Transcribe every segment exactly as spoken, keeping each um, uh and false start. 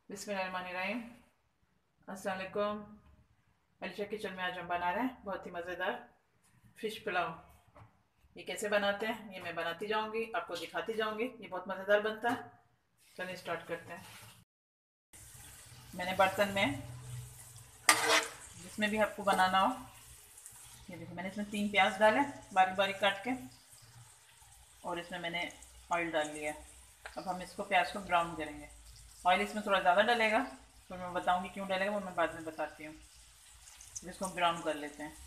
बिस्मिल्लाहिर्रहमानिर्रहीम। अस्सलाम वालेकुम। अलीशा किचन में आज हम बना रहे हैं बहुत ही मज़ेदार फ़िश पुलाव। ये कैसे बनाते हैं ये मैं बनाती जाऊंगी, आपको दिखाती जाऊंगी। ये बहुत मज़ेदार बनता है। चलिए स्टार्ट करते हैं। मैंने बर्तन में जिसमें भी आपको बनाना हो, ये देखिए मैंने इसमें तीन प्याज डाले बारीक बारीक काट के, और इसमें मैंने ऑयल डाल लिया। अब हम इसको प्याज को ब्राउन करेंगे। ऑयल इसमें थोड़ा ज़्यादा डलेगा, तो मैं बताऊंगी क्यों डलेगा, वो मैं बाद में बताती हूँ। इसको हम ब्राउन कर लेते हैं।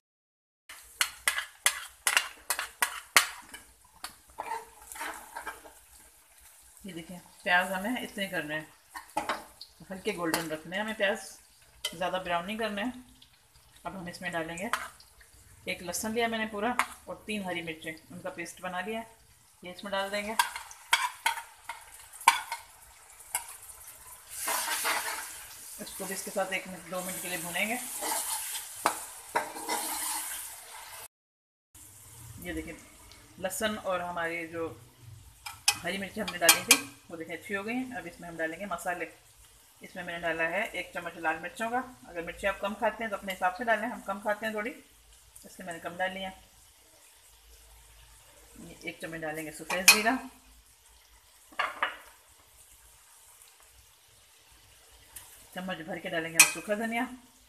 ये देखिए प्याज हमें इतने करने हैं, हल्के गोल्डन रखने हैं हमें प्याज, ज़्यादा ब्राउन नहीं करने हैं। अब हम इसमें डालेंगे एक लहसुन लिया मैंने पूरा, और तीन हरी मिर्चें, उनका पेस्ट बना लिया है, ये इसमें डाल देंगे। इसको भी इसके साथ एक मिनट दो मिनट के लिए भुनेंगे। ये देखिए लहसुन और हमारी जो हरी मिर्ची हमने डाली थी वो देखिए अच्छी हो गई हैं। अब इसमें हम डालेंगे मसाले। इसमें मैंने डाला है एक चम्मच लाल मिर्चों का। अगर मिर्ची आप कम खाते हैं तो अपने हिसाब से डालें, हम कम खाते हैं थोड़ी, इसलिए मैंने कम डाल लिया। एक चम्मच डालेंगे सफ़ेद ज़ीरा, चम्मच भर के डालेंगे हम सूखा धनिया,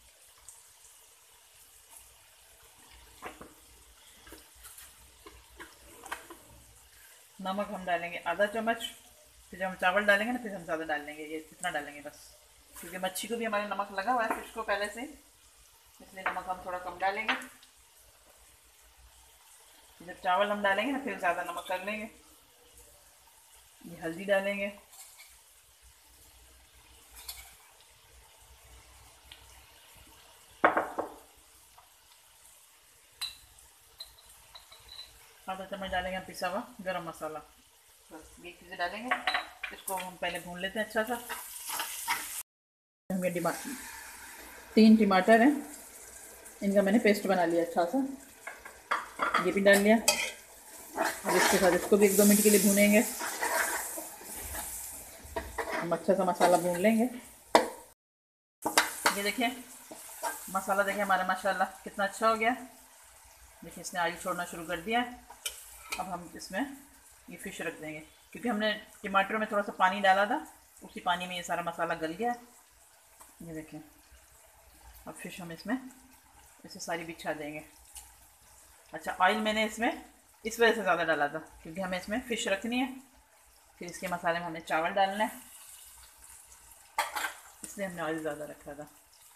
नमक हम डालेंगे आधा चम्मच। फिर जब हम चावल डालेंगे ना फिर हम ज़्यादा डाल लेंगे, ये इतना डालेंगे बस, क्योंकि मच्छी को भी हमारे नमक लगा हुआ है फिश को पहले से, इसलिए नमक हम थोड़ा कम डालेंगे। जब चावल हम डालेंगे ना फिर ज़्यादा नमक कर लेंगे। ये हल्दी डालेंगे, आधा चम्मच डालेंगे हम पिसा हुआ गरम मसाला, बस ये चीज़ें डालेंगे। इसको हम पहले भून लेते हैं अच्छा सा। हम ये तीन टमाटर हैं, इनका मैंने पेस्ट बना लिया अच्छा सा, ये भी डाल लिया। अब इसके साथ इसको भी एक दो मिनट के लिए भूनेंगे, हम अच्छा सा मसाला भून लेंगे। ये देखिए मसाला देखिए हमारा माशाल्लाह कितना अच्छा हो गया। देखिए इसने आग छोड़ना शुरू कर दिया है। अब हम इसमें ये फ़िश रख देंगे, क्योंकि हमने टमाटर में थोड़ा सा पानी डाला था, उसी पानी में ये सारा मसाला गल गया है। ये देखिए अब फ़िश हम इसमें इसे सारी बिछा देंगे। अच्छा ऑयल मैंने इसमें इस वजह से ज़्यादा डाला था क्योंकि हमें इसमें फ़िश रखनी है, फिर इसके मसाले में हमें चावल डालना है, इसलिए हमने ऑयल ज़्यादा रखा था।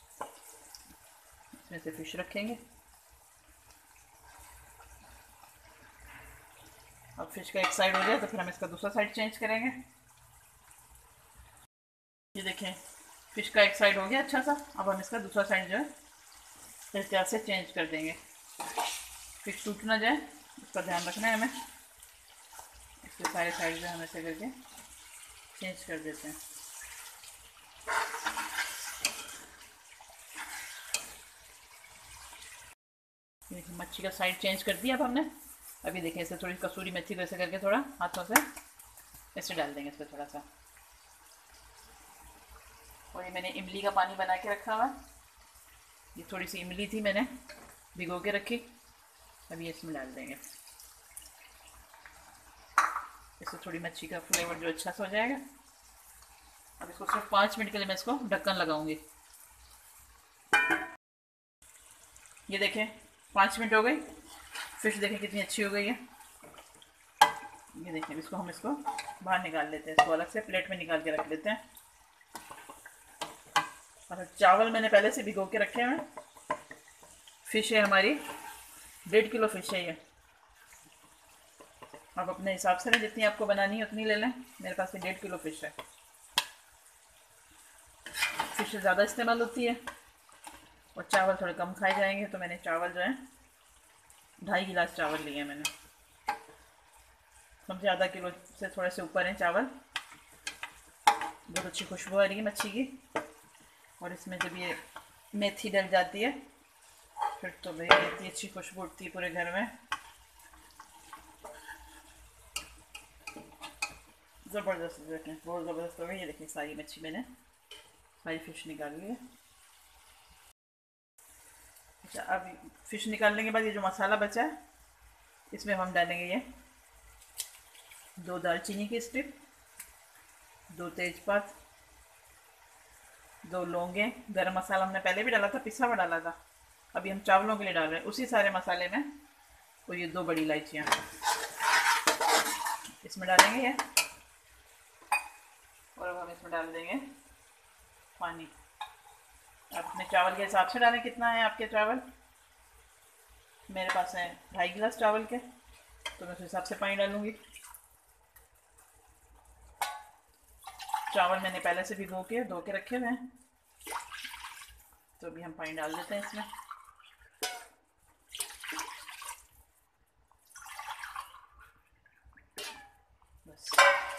इसमें से फ़िश रखेंगे। अब फिश का एक साइड हो जाए तो फिर हम इसका दूसरा साइड चेंज करेंगे। ये देखें फिश का एक साइड हो गया अच्छा सा। अब हम इसका दूसरा साइड जो है इस तरह से चेंज कर देंगे, फिश टूट ना जाए, इसका ध्यान रखना है हमें। इसके सारे साइड जो हम ऐसे करके चेंज कर देते हैं। देखिए मच्छी का साइड चेंज कर दिया अब हमने। अभी देखिए इसे थोड़ी कसूरी मेथी को ऐसे करके थोड़ा हाथों से ऐसे डाल देंगे इसमें थोड़ा सा। और ये मैंने इमली का पानी बना के रखा हुआ, ये थोड़ी सी इमली थी मैंने भिगो के रखी, अभी ये इसमें डाल देंगे। इससे थोड़ी मच्छी का फ्लेवर जो अच्छा सा हो जाएगा। अब इसको सिर्फ पाँच मिनट के लिए मैं इसको ढक्कन लगाऊंगी। ये देखें पाँच मिनट हो गई, फिश देखें कितनी अच्छी हो गई है। ये देखें इसको हम इसको बाहर निकाल लेते हैं, इसको अलग से प्लेट में निकाल के रख लेते हैं। और चावल मैंने पहले से भिगो के रखे हैं। फ़िश है हमारी डेढ़ किलो फ़िश है ये। आप अपने हिसाब से ना जितनी आपको बनानी है उतनी ले लें, मेरे पास ये डेढ़ किलो फ़िश है। फ़िश ज़्यादा इस्तेमाल होती है और चावल थोड़े कम खाए जाएंगे, तो मैंने चावल जो है ढाई गिलास चावल लिए हैं मैंने। सबसे आधा किलो से थोड़े से ऊपर हैं चावल। बहुत अच्छी खुशबू आ रही है मच्छी की, और इसमें जब ये मेथी डल जाती है फिर तो भाई इतनी अच्छी खुशबू उठती है पूरे घर में, ज़बरदस्त। देखें बहुत ज़बरदस्त हो गई। ये देखिए सारी मच्छी मैंने सारी फिश निकाल लिए। अच्छा, अब फिश निकालने के बाद ये जो मसाला बचा है इसमें हम डालेंगे ये दो दालचीनी की स्टिक, दो तेज़पात, दो लौंगे, गरम मसाला हमने पहले भी डाला था, पिसा हुआ डाला था। अभी हम चावलों के लिए डाल रहे हैं उसी सारे मसाले में। और ये दो बड़ी इलायचियाँ इसमें डालेंगे ये, और अब हम इसमें डाल देंगे पानी। आप अपने चावल के हिसाब से डालें, कितना है आपके चावल। मेरे पास है ढाई गिलास चावल के, तो मैं उस हिसाब से पानी डालूँगी। चावल मैंने पहले से भिगो के धो के रखे हुए हैं, तो अभी हम पानी डाल देते हैं इसमें। बस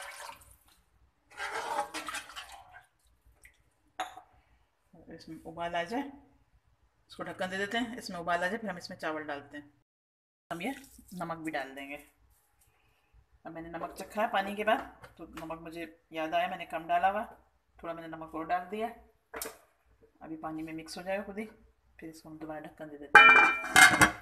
इसमें उबाल आ जाए, इसको ढक्कन दे देते हैं, इसमें उबाल आ जाए, फिर हम इसमें चावल डालते हैं। हम ये नमक भी डाल देंगे। अब मैंने नमक चखा है पानी के बाद, तो नमक मुझे याद आया मैंने कम डाला हुआ, थोड़ा मैंने नमक और डाल दिया। अभी पानी में मिक्स हो जाएगा खुद ही, फिर इसको हम दोबारा ढक्कन दे देते हैं।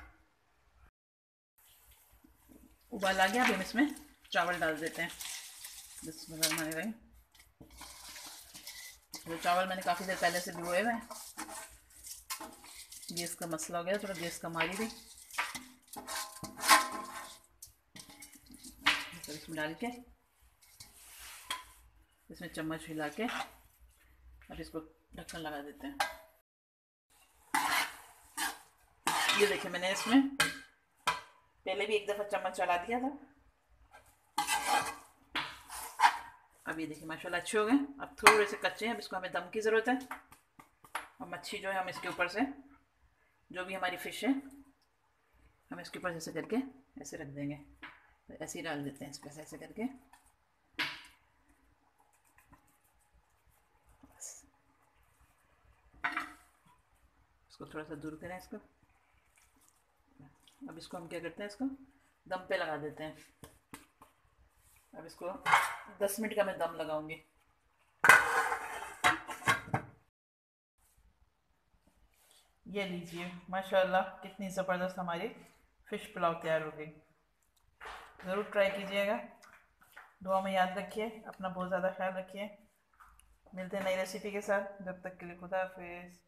उबाल आ गया, अभी हम इसमें चावल डाल देते हैं। बिस्मिल्लाहिर्रहमानिर्रहीम। तो चावल मैंने काफ़ी देर पहले से भिगोए हुए हैं। गैस का मसला हो गया, थोड़ा गैस कम आ रही थी। तो इसमें डाल के इसमें चम्मच हिला के अब इसको ढक्कन लगा देते हैं। ये देखिए मैंने इसमें पहले भी एक दफ़ा चम्मच चला दिया था। अब ये देखिए माशाल्लाह अच्छे हो गए। अब थोड़े से कच्चे हैं, अब इसको हमें दम की ज़रूरत है। और मच्छी जो है हम इसके ऊपर से, जो भी हमारी फ़िश है हम इसके ऊपर ऐसे करके ऐसे रख देंगे, तो ऐसे ही डाल देते हैं इसको ऐसे करके। इसको थोड़ा सा दूर करें इसको। अब इसको हम क्या करते हैं, इसको दम पे लगा देते हैं। अब इसको दस मिनट का मैं दम लगाऊंगी। ये लीजिए माशाल्लाह कितनी ज़बरदस्त हमारी फ़िश पुलाव तैयार हो गई। ज़रूर ट्राई कीजिएगा। दुआ में याद रखिए, अपना बहुत ज़्यादा ख्याल रखिए। मिलते हैं नई रेसिपी के साथ, जब तक के लिए खुदा हाफिज़।